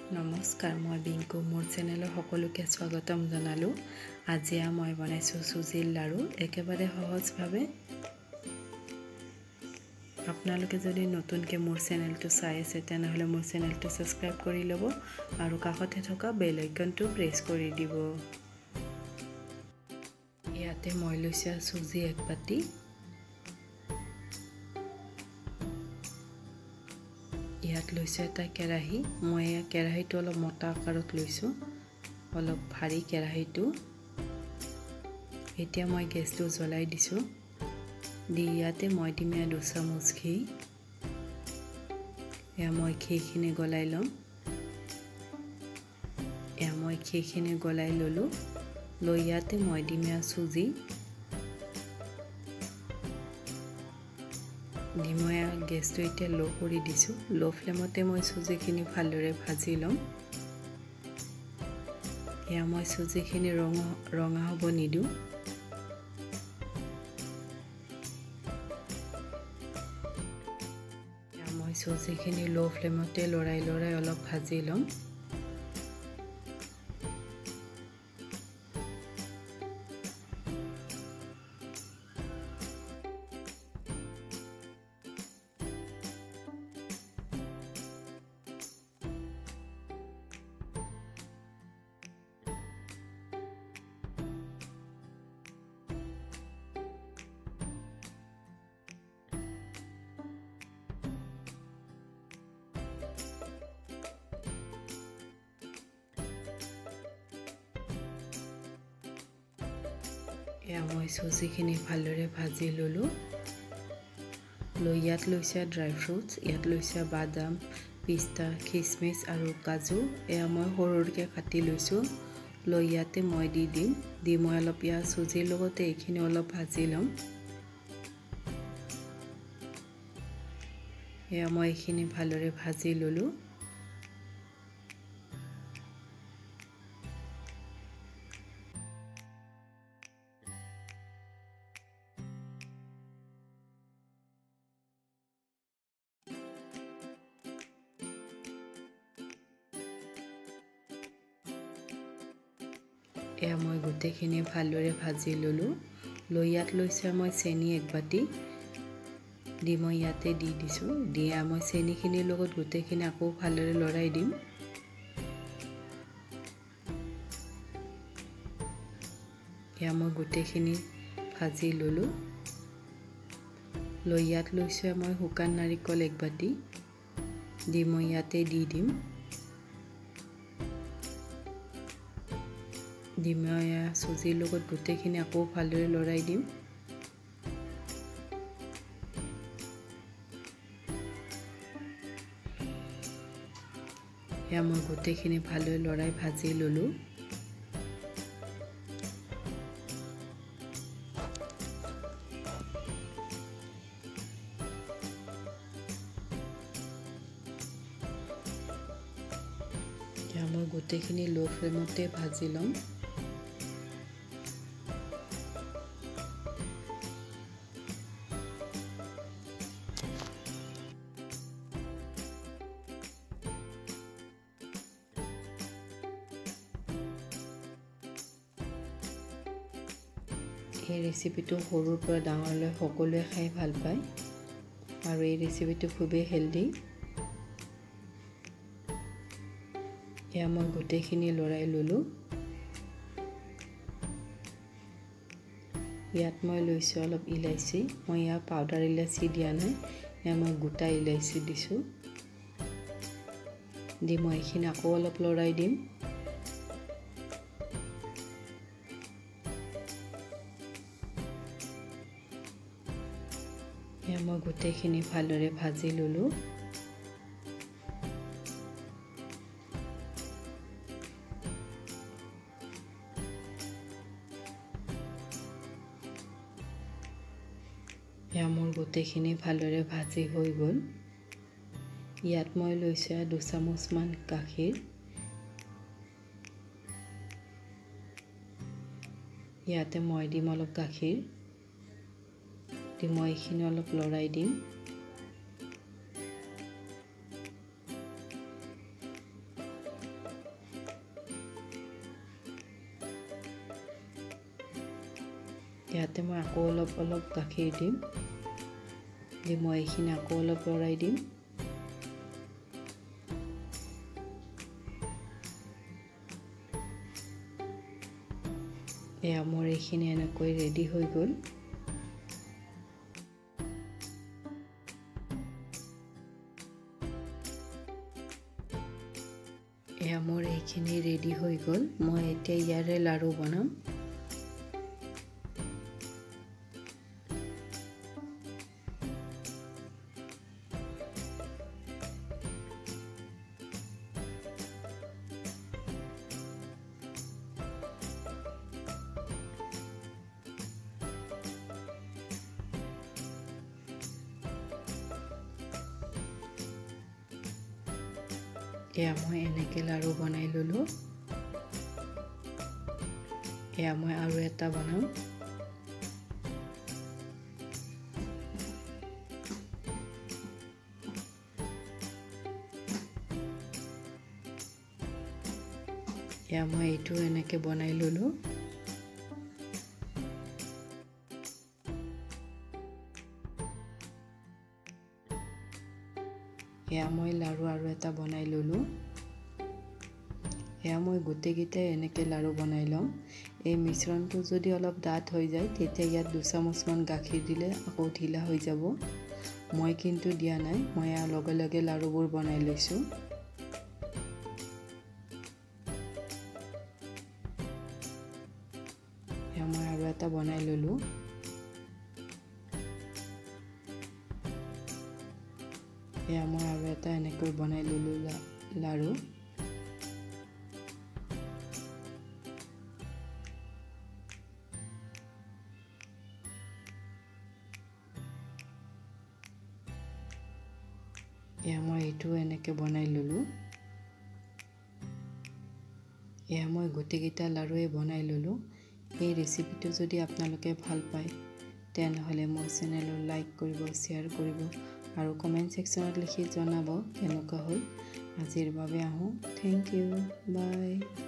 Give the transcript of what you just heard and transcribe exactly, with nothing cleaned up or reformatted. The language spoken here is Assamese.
নমস্কাৰ, মই বিংকু মোৰ চেনেলৰ সকলোকে স্বাগতম জনালোঁ। আজি মই বনাইছোঁ চুজিৰ লাড়ু একেবাৰে সহজভাৱে। আপোনালোকে যদি নতুনকৈ মোৰ চেনেলটো চাই আছে তেনেহ'লে মোৰ চেনেলটো ছাবস্ক্ৰাইব কৰি ল'ব আৰু কাষতে থকা বেল আইকনটো প্ৰেছ কৰি দিব। ইয়াতে মই লৈছোঁ চুজি এক বাটি। ইয়াত লৈছোঁ এটা কেৰাহী। মই এই কেৰাহীটো অলপ মোটা আকাৰত লৈছোঁ, অলপ ভাৰী কেৰাহীটো। এতিয়া মই গেছটো জ্বলাই দিছোঁ। দি ইয়াতে মই দিম দুই চামুচ ঘি। এয়া মই ঘিখিনি গলাই ল'ম। এয়া মই ঘিখিনি গলাই ল'লোঁ। লৈ ইয়াতে মই দিম চুজি। দি মই গেছটো এতিয়া ল' কৰি দিছোঁ। ল' ফ্লেমতে মই চুজিখিনি ভালদৰে ভাজি ল'ম। এয়া মই চুজিখিনি ৰঙা ৰঙা হ'ব নিদিওঁ। এয়া মই চুজিখিনি ল' ফ্লেমতে লৰাই লৰাই অলপ ভাজি ল'ম। এয়া মই চুজিখিনি ভালদৰে ভাজি ল'লোঁ। লৈ ইয়াত লৈছে ড্ৰাই ফ্ৰুটছ। ইয়াত লৈছে বাদাম, পিস্তা, খিচমিচ আৰু কাজু। এয়া মই সৰুকৈ কাটি লৈছোঁ। লৈ ইয়াতে মই দি দিম। দি মই অলপ ইয়াত চুজিৰ লগতে এইখিনি অলপ ভাজি ল'ম। এয়া মই এইখিনি ভালদৰে ভাজি ল'লোঁ। এয়া মই গোটেইখিনি ভালদৰে ভাজি ল'লোঁ। লৈ ইয়াত লৈছোঁ মই চেনি এক বাটি। দি মই ইয়াতে দি দিছোঁ। দিয়া মই চেনিখিনিৰ লগত গোটেইখিনি আকৌ ভালদৰে লৰাই দিম। এয়া মই গোটেইখিনি ভাজি ল'লোঁ। লৈ ইয়াত লৈছোঁ মই শুকান নাৰিকল এক বাটি। দি মই ইয়াতে দি দিম। দি মই চুজিৰ লগত গোটেইখিনি আকৌ ভালদৰে লৰাই দিম। এয়া মই গোটেইখিনি ভালদৰে লৰাই ভাজি ল'লোঁ। এয়া মই গোটেইখিনি ল' ফ্লেমতে ভাজি ল'ম। এই ৰেচিপিটো সৰুৰ পৰা ডাঙৰলৈ সকলোৱে খাই ভাল পায় আৰু এই ৰেচিপিটো খুবেই হেল্ডি। এয়া মই গোটেইখিনি লৰাই ল'লোঁ। ইয়াত মই লৈছোঁ অলপ ইলাইচি। মই ইয়াত পাউডাৰ ইলাইচি দিয়া নাই, এয়া মই গোটা ইলাইচি দিছোঁ। দি মই এইখিনি আকৌ অলপ লৰাই দিম। এয়া মই গোটেইখিনি ভালদৰে ভাজি ল'লোঁ। এয়া মোৰ গোটেইখিনি ভালদৰে ভাজি হৈ গ'ল। ইয়াত মই লৈছোঁ দুই চামুচমান গাখীৰ। ইয়াতে মই দিম অলপ গাখীৰ। দি মই এইখিনি অলপ লৰাই দিম। ইয়াতে মই আকৌ অলপ অলপ গাখীৰ দিম দি মই এইখিনি আকৌ অলপ লৰাই দিম এয়া মোৰ এইখিনি এনেকৈ ৰেডি হৈ গ'ল এয়া মোৰ এইখিনি ৰেডি হৈ গ'ল মই এতিয়া ইয়াৰে লাড়ু বনাম এয়া মই এনেকৈ লাড়ু বনাই ললোঁ এয়া মই আৰু এটা বনাম এয়া মই এইটো এনেকৈ বনাই ললোঁ এয়া মই লাড়ু আৰু এটা বনাই ললোঁ এয়া মই গোটেইকেইটাই এনেকৈ লাড়ু বনাই লওঁ এই মিশ্ৰণটো যদি অলপ ডাঠ হৈ যায় তেতিয়া ইয়াত দুচামুচমান গাখীৰ দিলে আকৌ ঢিলা হৈ যাব মই কিন্তু দিয়া নাই মই ইয়াৰ লগে লগে লাড়ুবোৰ বনাই লৈছোঁ এয়া মই আৰু এটা বনাই ললোঁ এয়া মই আৰু এটা এনেকৈ বনাই ললোঁ লাড়ু এয়া মই এইটো এনেকৈ বনাই ললোঁ এয়া মই গোটেইকেইটা লাড়ুৱে বনাই ললোঁ এই ৰেচিপিটো যদি আপোনালোকে ভাল পায় তেনেহ'লে মোৰ চেনেলটো লাইক কৰিব শ্বেয়াৰ কৰিব আৰু কমেণ্ট ছেকশ্যনত লিখি জনাব কেনেকুৱা হ'ল আজিৰ বাবে আহোঁ থেংক ইউ বাই